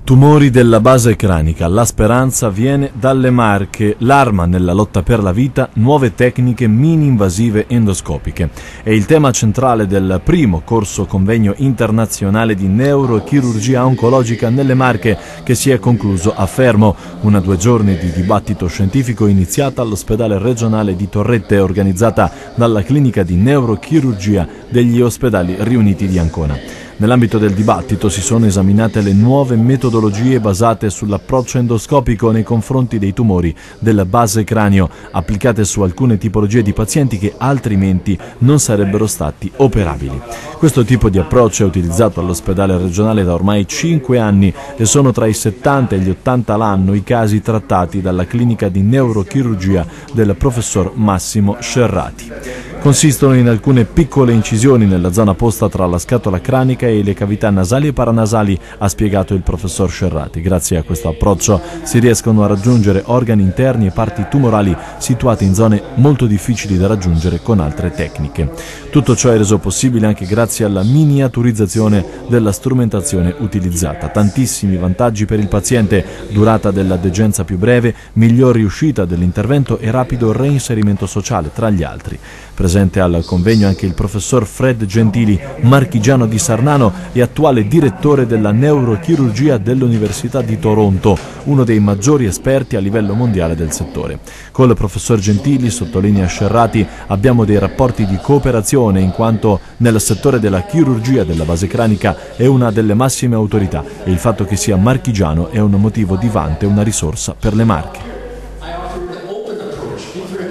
Tumori della base cranica, la speranza viene dalle Marche, l'arma nella lotta per la vita, nuove tecniche mini-invasive endoscopiche. È il tema centrale del primo corso convegno internazionale di neurochirurgia oncologica nelle Marche che si è concluso a Fermo, una 2 giorni di dibattito scientifico iniziata all'ospedale regionale di Torrette organizzata dalla clinica di neurochirurgia degli ospedali riuniti di Ancona. Nell'ambito del dibattito si sono esaminate le nuove metodologie basate sull'approccio endoscopico nei confronti dei tumori della base cranio, applicate su alcune tipologie di pazienti che altrimenti non sarebbero stati operabili. Questo tipo di approccio è utilizzato all'ospedale regionale da ormai 5 anni e sono tra i 70 e gli 80 l'anno i casi trattati dalla clinica di neurochirurgia del professor Massimo Scerrati. Consistono in alcune piccole incisioni nella zona posta tra la scatola cranica e le cavità nasali e paranasali, ha spiegato il professor Scerrati. Grazie a questo approccio si riescono a raggiungere organi interni e parti tumorali situati in zone molto difficili da raggiungere con altre tecniche. Tutto ciò è reso possibile anche grazie alla miniaturizzazione della strumentazione utilizzata. Tantissimi vantaggi per il paziente, durata della degenza più breve, miglior riuscita dell'intervento e rapido reinserimento sociale, tra gli altri. Presente al convegno anche il professor Fred Gentili, marchigiano di Sarnano e attuale direttore della neurochirurgia dell'Università di Toronto, uno dei maggiori esperti a livello mondiale del settore. Con il professor Gentili, sottolinea Scerrati, abbiamo dei rapporti di cooperazione in quanto nel settore della chirurgia della base cranica è una delle massime autorità e il fatto che sia marchigiano è un motivo di vanto e una risorsa per le Marche.